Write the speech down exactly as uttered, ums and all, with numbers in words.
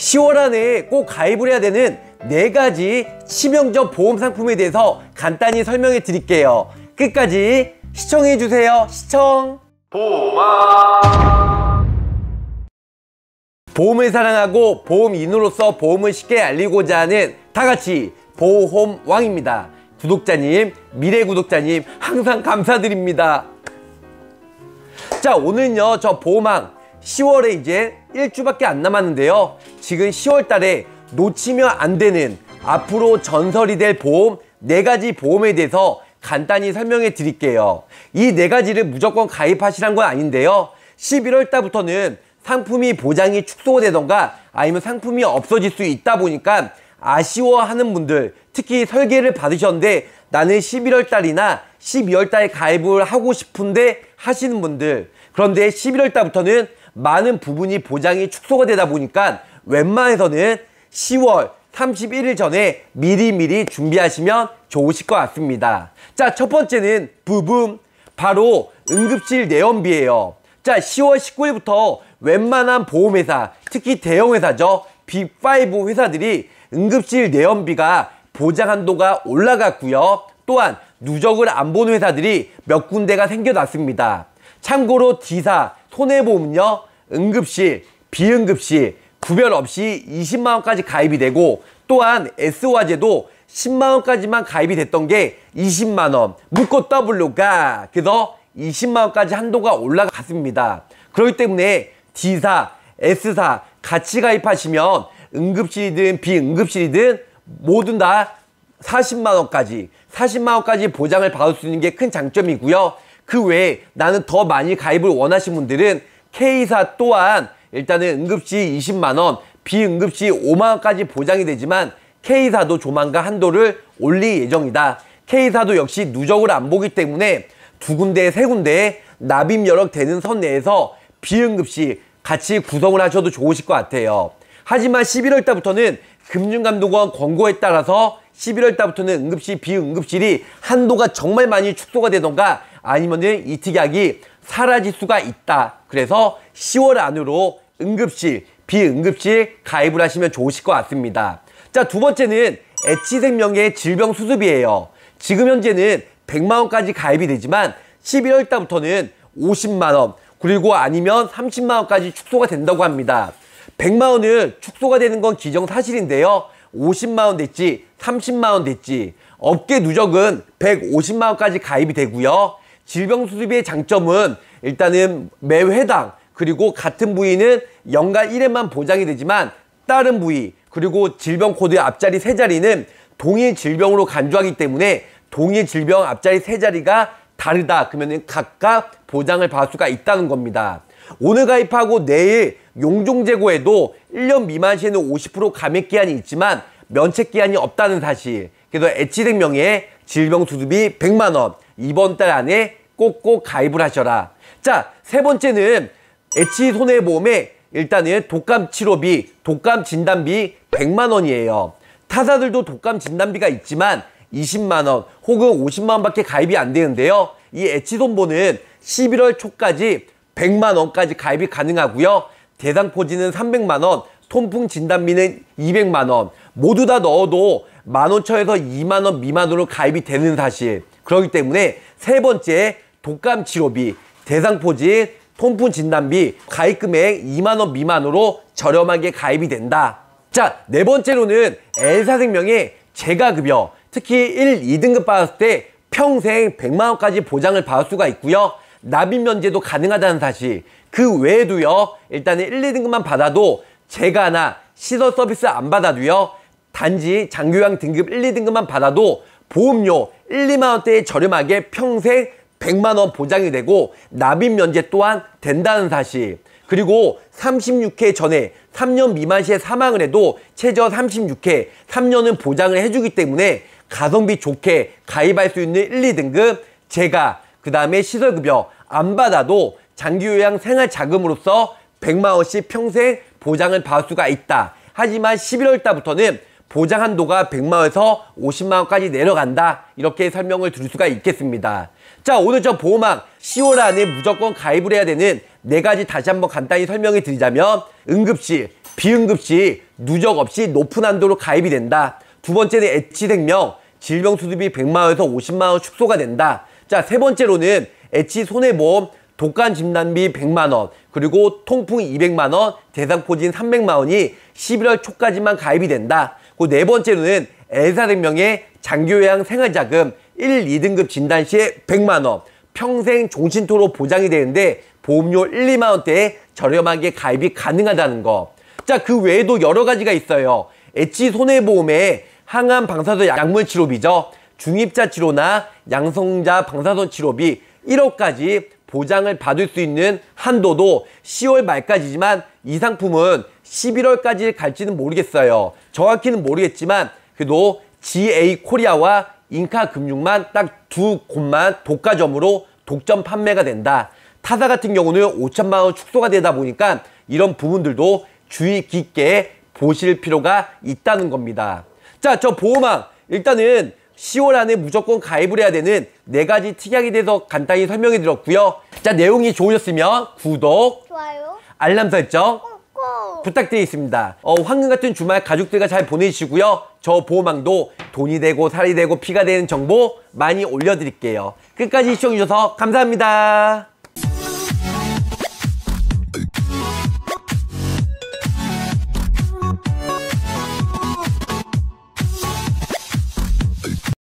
시월 안에 꼭 가입을 해야 되는 네 가지 치명적 보험 상품에 대해서 간단히 설명해 드릴게요. 끝까지 시청해 주세요. 시청. 보험왕. 보험을 사랑하고 보험인으로서 보험을 쉽게 알리고자 하는 다같이 보험왕입니다. 구독자님, 미래 구독자님 항상 감사드립니다. 자, 오늘은요 저 보험왕 시월에 이제 일주밖에 안 남았는데요. 지금 시월 달에 놓치면 안 되는 앞으로 전설이 될 보험 네 가지 보험에 대해서 간단히 설명해 드릴게요. 이 네 가지를 무조건 가입하시란 건 아닌데요. 십일월 달부터는 상품이 보장이 축소되던가 아니면 상품이 없어질 수 있다 보니까 아쉬워하는 분들, 특히 설계를 받으셨는데 나는 십일월 달이나 십이월 달에 가입을 하고 싶은데 하시는 분들, 그런데 십일월 달부터는 많은 부분이 보장이 축소가 되다 보니까 웬만해서는 시월 삼십일 일 전에 미리미리 준비하시면 좋으실 것 같습니다. 자, 첫 번째는 부분 바로 응급실 내원비예요. 자, 시월 십구 일부터 웬만한 보험회사, 특히 대형회사죠, 빅파이브 회사들이 응급실 내원비가 보장 한도가 올라갔고요. 또한 누적을 안 보는 회사들이 몇 군데가 생겨났습니다. 참고로 D사, 손해보험은요 응급실, 비응급실 구별 없이 이십만 원까지 가입이 되고, 또한 S화재도 십만 원까지만 가입이 됐던 게 이십만 원 묶고 W가 그래서 이십만 원까지 한도가 올라갔습니다. 그렇기 때문에 D사, S사 같이 가입하시면 응급실이든 비응급실이든 모두 다 사십만 원까지 사십만 원까지 보장을 받을 수 있는 게 큰 장점이고요. 그 외에 나는 더 많이 가입을 원하시는 분들은 K사 또한 일단은 응급실 이십만 원, 비응급실 오만 원까지 보장이 되지만 K사도 조만간 한도를 올릴 예정이다. K사도 역시 누적을 안 보기 때문에 두 군데, 세 군데 납입 여력 되는 선 내에서 비응급실 같이 구성을 하셔도 좋으실 것 같아요. 하지만 십일월 달부터는 금융감독원 권고에 따라서 십일월 달부터는 응급실, 비응급실이 한도가 정말 많이 축소가 되던가 아니면은 이 특약이 사라질 수가 있다. 그래서 시월 안으로 응급실, 비응급실 가입을 하시면 좋으실 것 같습니다. 자, 두 번째는 H생명의 질병수습이에요. 지금 현재는 백만 원까지 가입이 되지만 십일월 달부터는 오십만 원 그리고 아니면 삼십만 원까지 축소가 된다고 합니다. 백만 원은 축소가 되는 건 기정사실인데요. 오십만 원 됐지 삼십만 원 됐지 업계 누적은 백오십만 원까지 가입이 되고요. 질병수습의 장점은 일단은 매 회당 그리고 같은 부위는 연간 일 회만 보장이 되지만 다른 부위 그리고 질병 코드의 앞자리 세 자리는 동일 질병으로 간주하기 때문에 동일 질병 앞자리 세 자리가 다르다 그러면 각각 보장을 받을 수가 있다는 겁니다. 오늘 가입하고 내일 용종 재고에도 일 년 미만 시에는 오십 퍼센트 감액 기한이 있지만 면책 기한이 없다는 사실. 그래서 H생명의 질병수습이 백만 원 이번 달 안에 꼭꼭 가입을 하셔라. 자, 세 번째는 H손해보험의 일단은 독감 치료비, 독감 진단비 백만 원이에요. 타사들도 독감 진단비가 있지만 이십만 원 혹은 오십만 원밖에 가입이 안 되는데요. 이 H손보는 십일월 초까지 백만 원까지 가입이 가능하고요. 대상포지는 삼백만 원, 통풍 진단비는 이백만 원 모두 다 넣어도 만 원천에서 이만 원 미만으로 가입이 되는 사실. 그렇기 때문에 세 번째 독감 치료비, 대상포진, 통풍 진단비 가입 금액 이만 원 미만으로 저렴하게 가입이 된다. 자, 네 번째로는 L사생명의 재가급여, 특히 일, 이 등급 받았을 때 평생 백만 원까지 보장을 받을 수가 있고요. 납입 면제도 가능하다는 사실. 그 외에도요, 일단은 일, 이 등급만 받아도 재가나 시설 서비스 안 받아도요, 단지 장교양 등급 일, 이 등급만 받아도 보험료 일, 이만 원대에 저렴하게 평생 백만 원 보장이 되고 납입 면제 또한 된다는 사실. 그리고 삼십육 회 전에 삼 년 미만 시에 사망을 해도 최저 삼십육 회 삼 년은 보장을 해주기 때문에 가성비 좋게 가입할 수 있는 일, 이 등급 재가, 그 다음에 시설급여 안 받아도 장기요양 생활자금으로서 백만 원씩 평생 보장을 받을 수가 있다. 하지만 십일월 달부터는 보장 한도가 백만 원에서 오십만 원까지 내려간다. 이렇게 설명을 드릴 수가 있겠습니다. 자, 오늘 저 보험왕 시월 안에 무조건 가입을 해야 되는 네 가지 다시 한번 간단히 설명해 드리자면 응급실, 비응급시 누적 없이 높은 한도로 가입이 된다. 두 번째는 H생명 질병수술비 백만 원에서 오십만 원 축소가 된다. 자, 세 번째로는 H손해보험 독감진단비 백만 원, 그리고 통풍 이백만 원, 대상포진 삼백만 원이 십일월 초까지만 가입이 된다. 그 네 번째로는 L사생명의 장기요양 생활자금 일, 이 등급 진단 시에 백만 원, 평생 종신토로 보장이 되는데 보험료 일, 이만 원대에 저렴하게 가입이 가능하다는 거. 자, 그 외에도 여러 가지가 있어요. H손해보험에 항암 방사선 약물 치료비죠. 중입자 치료나 양성자 방사선 치료비 일억까지 보장을 받을 수 있는 한도도 시월 말까지지만 이 상품은 십일월까지 갈지는 모르겠어요. 정확히는 모르겠지만 그래도 지에이코리아와 인카금융만 딱 두 곳만 독과점으로 독점 판매가 된다. 타사 같은 경우는 오천만 원 축소가 되다 보니까 이런 부분들도 주의 깊게 보실 필요가 있다는 겁니다. 자, 저 보험왕 일단은 시월 안에 무조건 가입을 해야 되는 네 가지 특약에 대해서 간단히 설명해 드렸고요. 자, 내용이 좋으셨으면 구독, 좋아요. 알람 설정 꾹꾹. 부탁드리겠습니다. 어, 황금 같은 주말 가족들과 잘 보내시고요. 저 보험왕도 돈이 되고 살이 되고 피가 되는 정보 많이 올려드릴게요. 끝까지 시청해주셔서 감사합니다.